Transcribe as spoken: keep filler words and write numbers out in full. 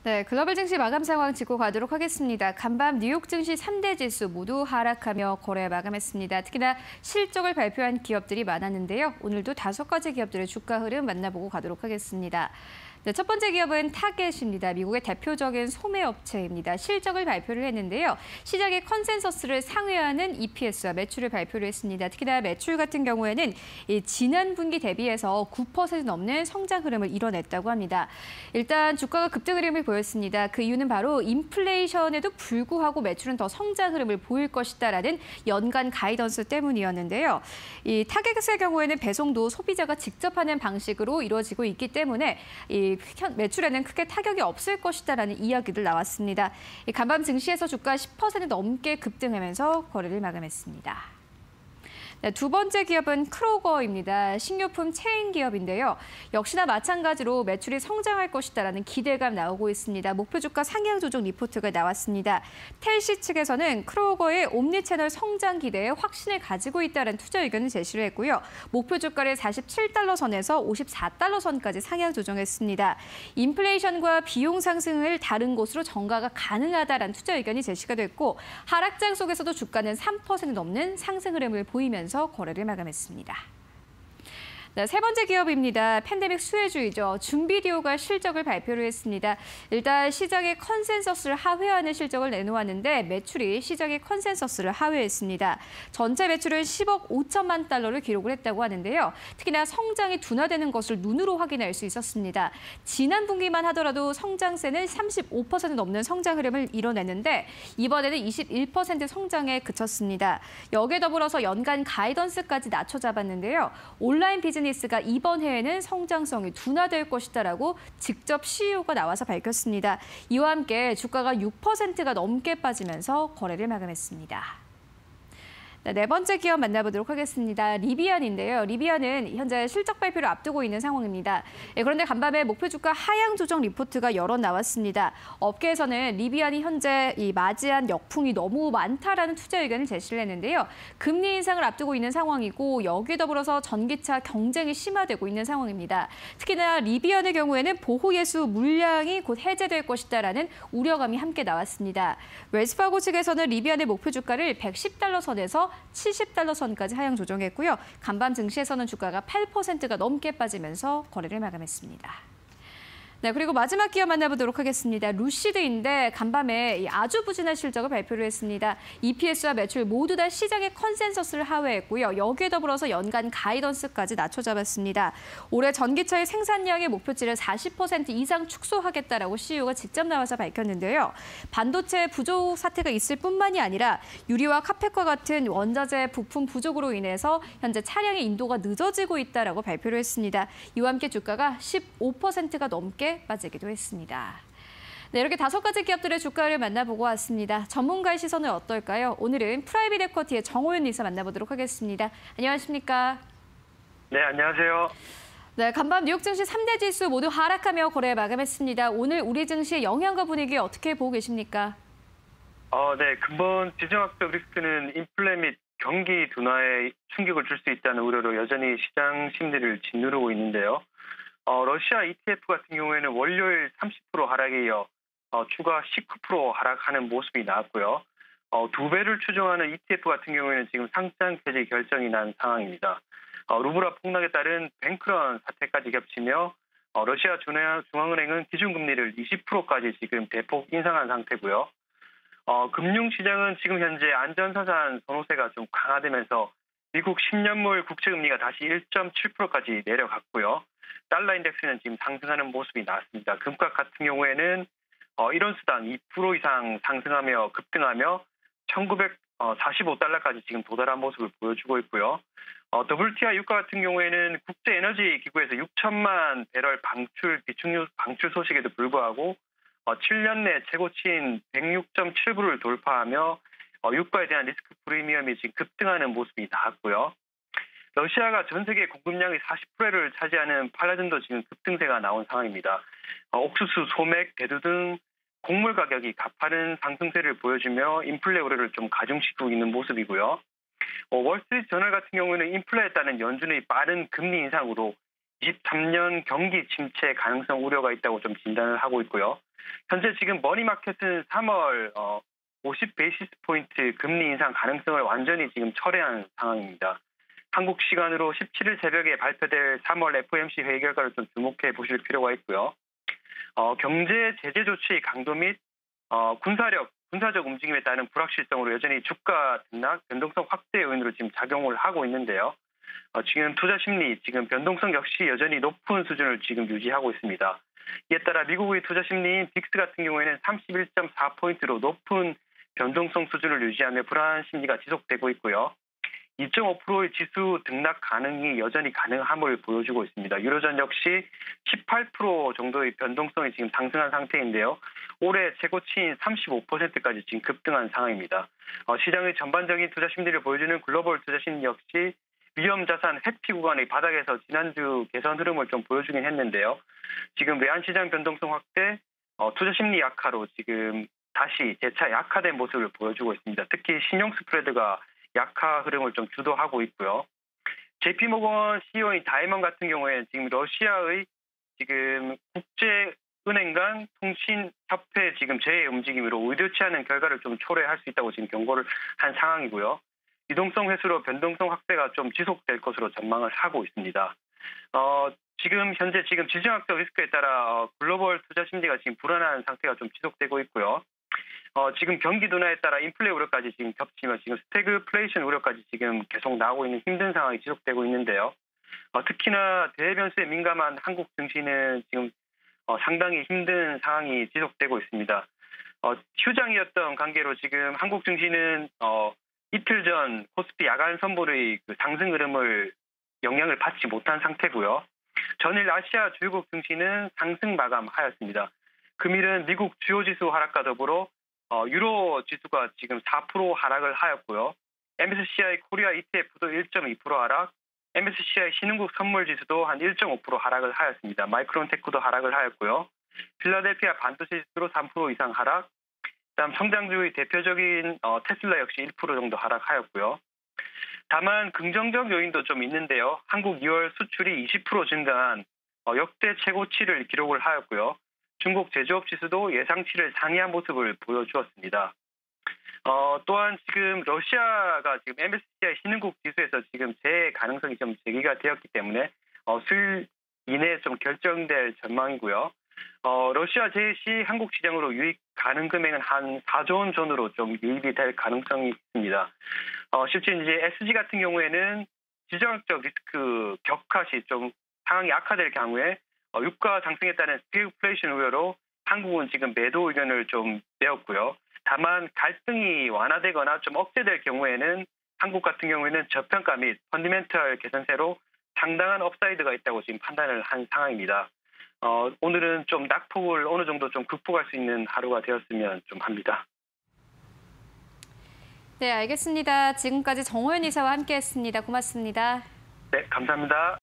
네, 글로벌 증시 마감 상황 짚고 가도록 하겠습니다. 간밤 뉴욕 증시 삼 대 지수 모두 하락하며 거래 마감했습니다. 특히나 실적을 발표한 기업들이 많았는데요. 오늘도 다섯 가지 기업들의 주가 흐름 만나보고 가도록 하겠습니다. 네, 첫 번째 기업은 타겟입니다. 미국의 대표적인 소매업체입니다. 실적을 발표를 했는데요. 시장의 컨센서스를 상회하는 이피에스와 매출을 발표를 했습니다. 특히나 매출 같은 경우에는 이 지난 분기 대비해서 구 퍼센트 넘는 성장 흐름을 이뤄냈다고 합니다. 일단 주가가 급등 흐름을 보였습니다. 그 이유는 바로 인플레이션에도 불구하고 매출은 더 성장 흐름을 보일 것이다라는 연간 가이던스 때문이었는데요. 이 타겟의 경우에는 배송도 소비자가 직접 하는 방식으로 이루어지고 있기 때문에 이 매출에는 크게 타격이 없을 것이다라는 이야기들 나왔습니다. 간밤 증시에서 주가 십 퍼센트 넘게 급등하면서 거래를 마감했습니다. 네, 두 번째 기업은 크로거입니다. 식료품 체인 기업인데요. 역시나 마찬가지로 매출이 성장할 것이다라는 기대감 나오고 있습니다. 목표 주가 상향 조정 리포트가 나왔습니다. 텔시 측에서는 크로거의 옴니채널 성장 기대에 확신을 가지고 있다는 투자 의견을 제시를 했고요. 목표 주가를 사십칠 달러 선에서 오십사 달러 선까지 상향 조정했습니다. 인플레이션과 비용 상승을 다른 곳으로 전가가 가능하다라는 투자 의견이 제시가 됐고 하락장 속에서도 주가는 삼 퍼센트 넘는 상승 흐름을 보이면서 거래를 마감했습니다. 네, 세 번째 기업입니다. 팬데믹 수혜주이죠. 준비디오가 실적을 발표를 했습니다. 일단 시장의 컨센서스를 하회하는 실적을 내놓았는데 매출이 시장의 컨센서스를 하회했습니다. 전체 매출은 십억 오천만 달러를 기록을 했다고 하는데요. 특히나 성장이 둔화되는 것을 눈으로 확인할 수 있었습니다. 지난 분기만 하더라도 성장세는 삼십오 퍼센트 넘는 성장 흐름을 이뤄냈는데 이번에는 이십일 퍼센트 성장에 그쳤습니다. 여기에 더불어서 연간 가이던스까지 낮춰 잡았는데요. 온라인 비즈니스 가 이번 해에는 성장성이 둔화될 것이다라고 직접 씨이오가 나와서 밝혔습니다. 이와 함께 주가가 육 퍼센트가 넘게 빠지면서 거래를 마감했습니다. 네 번째 기업 만나보도록 하겠습니다. 리비안인데요. 리비안은 현재 실적 발표를 앞두고 있는 상황입니다. 그런데 간밤에 목표 주가 하향 조정 리포트가 여러 나왔습니다. 업계에서는 리비안이 현재 이 맞이한 역풍이 너무 많다라는 투자 의견을 제시를 했는데요. 금리 인상을 앞두고 있는 상황이고 여기에 더불어서 전기차 경쟁이 심화되고 있는 상황입니다. 특히나 리비안의 경우에는 보호예수 물량이 곧 해제될 것이다라는 우려감이 함께 나왔습니다. 웰스파고 측에서는 리비안의 목표 주가를 백십 달러 선에서 칠십 달러 선까지 하향 조정했고요. 간밤 증시에서는 주가가 팔 퍼센트가 넘게 빠지면서 거래를 마감했습니다. 네, 그리고 마지막 기업 만나보도록 하겠습니다. 루시드인데 간밤에 아주 부진한 실적을 발표를 했습니다. 이피에스와 매출 모두 다 시장의 컨센서스를 하회했고요. 여기에 더불어서 연간 가이던스까지 낮춰 잡았습니다. 올해 전기차의 생산량의 목표치를 사십 퍼센트 이상 축소하겠다라고 씨이오가 직접 나와서 밝혔는데요. 반도체 부족 사태가 있을 뿐만이 아니라 유리와 카펫과 같은 원자재 부품 부족으로 인해서 현재 차량의 인도가 늦어지고 있다라고 발표를 했습니다. 이와 함께 주가가 십오 퍼센트가 넘게 빠지기도 했습니다. 네, 이렇게 다섯 가지 기업들의 주가를 만나보고 왔습니다. 전문가의 시선은 어떨까요? 오늘은 프라이빗 에쿼티의 정호윤 리사 만나보도록 하겠습니다. 안녕하십니까? 네, 안녕하세요. 네, 간밤 뉴욕 증시 삼 대 지수 모두 하락하며 거래 마감했습니다. 오늘 우리 증시의 영향과 분위기 어떻게 보고 계십니까? 어, 네, 근본 지정학적 리스크는 인플레 및 경기 둔화에 충격을 줄 수 있다는 우려로 여전히 시장 심리를 짓누르고 있는데요. 어, 러시아 이티에프 같은 경우에는 월요일 삼십 퍼센트 하락에 이어 어, 추가 십구 퍼센트 하락하는 모습이 나왔고요. 어, 두 배를 추정하는 이티에프 같은 경우에는 지금 상장 폐지 결정이 난 상황입니다. 어, 루브라 폭락에 따른 뱅크런 사태까지 겹치며 어, 러시아 중앙은행은 기준금리를 이십 퍼센트까지 지금 대폭 인상한 상태고요. 어, 금융시장은 지금 현재 안전자산 선호세가 좀 강화되면서 미국 십 년물 국채금리가 다시 일 점 칠 퍼센트까지 내려갔고요. 달러 인덱스는 지금 상승하는 모습이 나왔습니다. 금값 같은 경우에는 어, 일 온스당 이 퍼센트 이상 상승하며 급등하며 천구백사십오 달러까지 지금 도달한 모습을 보여주고 있고요. 어, 더블유티아이 유가 같은 경우에는 국제에너지기구에서 육천만 배럴 방출 비축유 방출 소식에도 불구하고 어, 칠 년 내 최고치인 백육 점 칠 불을 돌파하며 어, 유가에 대한 리스크 프리미엄이 지금 급등하는 모습이 나왔고요. 러시아가 전 세계 공급량의 사십 퍼센트를 차지하는 팔라딘도 지금 급등세가 나온 상황입니다. 어, 옥수수, 소맥, 대두 등 곡물 가격이 가파른 상승세를 보여주며 인플레 우려를 좀 가중시키고 있는 모습이고요. 어, 월스트리트 저널 같은 경우에는 인플레에 따른 연준의 빠른 금리 인상으로 이십삼 년 경기 침체 가능성 우려가 있다고 좀 진단을 하고 있고요. 현재 지금 머니마켓은 삼월 어, 오십 베이시스 포인트 금리 인상 가능성을 완전히 지금 철회한 상황입니다. 한국 시간으로 십칠 일 새벽에 발표될 삼월 에프오엠씨 회의 결과를 좀 주목해 보실 필요가 있고요. 어, 경제 제재 조치 강도 및 어, 군사력, 군사적 움직임에 따른 불확실성으로 여전히 주가 등락, 변동성 확대 요인으로 지금 작용을 하고 있는데요. 어, 지금 투자 심리, 지금 변동성 역시 여전히 높은 수준을 지금 유지하고 있습니다. 이에 따라 미국의 투자 심리인 빅스 같은 경우에는 삼십일 점 사 포인트로 높은 변동성 수준을 유지하며 불안 심리가 지속되고 있고요. 이 점 오 퍼센트의 지수 등락 가능이 여전히 가능함을 보여주고 있습니다. 유로존 역시 십팔 퍼센트 정도의 변동성이 지금 상승한 상태인데요. 올해 최고치인 삼십오 퍼센트까지 지금 급등한 상황입니다. 어, 시장의 전반적인 투자 심리를 보여주는 글로벌 투자 심리 역시 위험 자산 회피 구간의 바닥에서 지난주 개선 흐름을 좀 보여주긴 했는데요. 지금 외환시장 변동성 확대, 어, 투자 심리 약화로 지금 다시 재차 약화된 모습을 보여주고 있습니다. 특히 신용 스프레드가 약화 흐름을 좀 주도하고 있고요. 제이피모건 씨이오인 다이먼 같은 경우에는 지금 러시아의 지금 국제은행 간 통신협회 지금 재해 움직임으로 의도치 않은 결과를 좀 초래할 수 있다고 지금 경고를 한 상황이고요. 유동성 회수로 변동성 확대가 좀 지속될 것으로 전망을 하고 있습니다. 어, 지금 현재 지금 지정학적 리스크에 따라 어, 글로벌 투자 심리가 지금 불안한 상태가 좀 지속되고 있고요. 어, 지금 경기 둔화에 따라 인플레 우려까지 지금 겹치며 지금 스태그플레이션 우려까지 지금 계속 나오고 있는 힘든 상황이 지속되고 있는데요. 어, 특히나 대변수에 민감한 한국 증시는 지금 어, 상당히 힘든 상황이 지속되고 있습니다. 어, 휴장이었던 관계로 지금 한국 증시는 어, 이틀 전 코스피 야간 선물의 그 상승 흐름을 영향을 받지 못한 상태고요. 전일 아시아 주요국 증시는 상승 마감하였습니다. 금일은 미국 주요 지수 하락과 더불어 어, 유로 지수가 지금 사 퍼센트 하락을 하였고요. 엠에스시아이 코리아 이티에프도 일 점 이 퍼센트 하락, 엠에스시아이 신흥국 선물 지수도 한 일 점 오 퍼센트 하락을 하였습니다. 마이크론테크도 하락을 하였고요. 필라델피아 반도체 지수로 삼 퍼센트 이상 하락, 다음 성장주의 대표적인 어, 테슬라 역시 일 퍼센트 정도 하락하였고요. 다만 긍정적 요인도 좀 있는데요. 한국 이월 수출이 이십 퍼센트 증가한 어, 역대 최고치를 기록을 하였고요. 중국 제조업 지수도 예상치를 상회한 모습을 보여주었습니다. 어, 또한 지금 러시아가 지금 엠에스시아이 신흥국 지수에서 지금 재해 가능성이 좀 제기가 되었기 때문에 어, 수일 이내에 좀 결정될 전망이고요. 어, 러시아 재해 시 한국 시장으로 유입 가능 금액은 한 사조 원 전후로 좀 유입이 될 가능성이 있습니다. 어, 실제 이제 에스지 같은 경우에는 지정학적 리스크 격화 시 좀 상황이 악화될 경우에 어, 유가 상승에 따른 스태그플레이션 우려로 한국은 지금 매도 의견을 좀 내었고요. 다만 갈등이 완화되거나 좀 억제될 경우에는 한국 같은 경우에는 저평가 및 펀디멘털 개선세로 상당한 업사이드가 있다고 지금 판단을 한 상황입니다. 어, 오늘은 좀 낙폭을 어느 정도 좀 극복할 수 있는 하루가 되었으면 좀 합니다. 네, 알겠습니다. 지금까지 정호연 이사와 함께했습니다. 고맙습니다. 네, 감사합니다.